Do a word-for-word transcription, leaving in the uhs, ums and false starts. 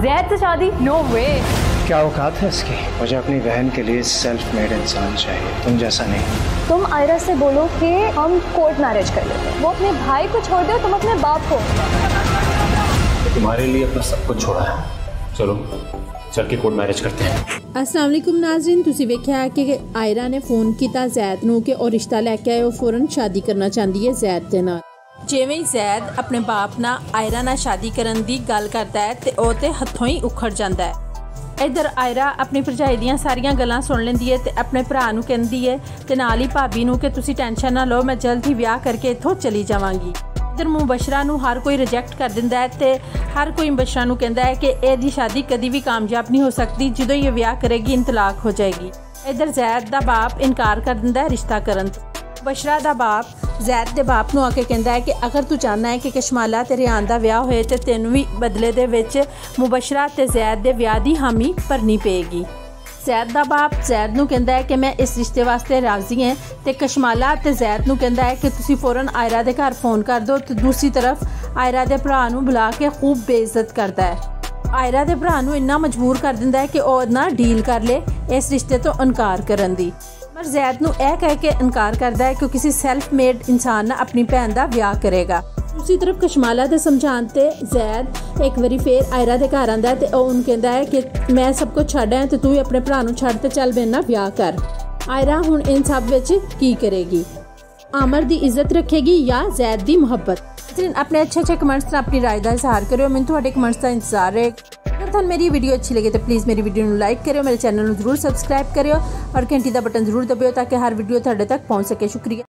जैद से शादी? No way. क्या औकात है इसकी? मुझे अपनी बहन के लिए सेल्फ मेड इंसान चाहिए, तुम जैसा नहीं। तुम आयरा से बोलो कि हम कोर्ट मैरिज कर लेते हैं। वो अपने भाई को छोड़ दो, तुम अपने बाप को। तुम्हारे लिए अपना सब कुछ छोड़ा है, चलो चल के कोर्ट मैरिज करते हैं। अस्सलाम वालेकुम नाज़रीन, तुसी वेख्या कि आयरा ने फोन किया जैद नूं कि और रिश्ता लैके आए, फौरन शादी करना चाहती है जैद दे नाल। जिवें ही जैद अपने बाप नाल आयरा नाल शादी करन दी गल करदा है ते ओह ते हथों ही उखड़ जांदा है। इधर आयरा अपनी भरजाई दियां सारियां गल्लां सुन लैंदी है ते अपने भरा नूं कहंदी है ते नाल ही भाभी नूं कि तुसी टेंशन ना लो, मैं जल्द ही विआह करके इत्थों चली जावांगी। इधर मुबशरा नूं हर कोई रिजेक्ट कर दिंदा है ते हर कोई मुबशरा नूं कहंदा है कि एहदी शादी कदी भी कामयाब नहीं हो सकती, जदों ये विआह करेगी इंतलाक हो जाएगी। इधर जैद दा बाप इनकार कर दिंदा है रिश्ता करन तो। मुबशरा दा बाप जैद दे बाप नूं आके कहंदा है कि अगर तू चाहना है कि कशमाला ते रियान दा विआह होए ते तैनूं भी बदले दे विच मुबशरा ते जैद दे विआह दी हामी भरनी पेगी। जैद दा बाप जैद नूं कहंदा है कि मैं इस रिश्ते वास्ते राजी हैं ते कशमाला ते जैद नूं कहंदा है कि तुसी फौरन आयरा दे घर फोन कर दो। ते दूसरी तरफ आयरा दे भरा नूं बुला के खूब बेइज्जत करदा है। आयरा दे भरा नूं इन्ना मजबूर कर दिंदा है कि ओह ना डील कर ले इस रिश्ते तो इनकार करन दी। पर जैद नूं यह कह के इनकार करदा है कि किसी सेल्फ मेड इंसान ना अपनी भैन दा विआह करेगा। दूसरी तरफ कशमाला दे समझाण ते जैद एक बारी फिर आयरा दे घर आंदा ते ओह उन कहंदा है कि मैं सब कुछ छड्ड आया ते तू अपने भरा नूं छड्ड ते चल मेरे नाल विआह कर। आयरा हुण इन सब विच की करेगी? आमर दी इज्जत रखेगी या जैद दी मुहब्बत? अपने अच्छे अच्छे कमेंट्स अपनी राय का इजहार करो। मैंने तुहाडे कमेंट्स का इंतजार है। अगर तुहानू मेरी वीडियो अच्छी लगे तो प्लीज़ मेरी वीडियो को लाइक करो, मेरे चैनल को जरूर सबसक्राइब करो और घंटी का बटन जरूर दबाओ ताकि हर वीडियो तुहाडे तक पहुँच सके। शुक्रिया।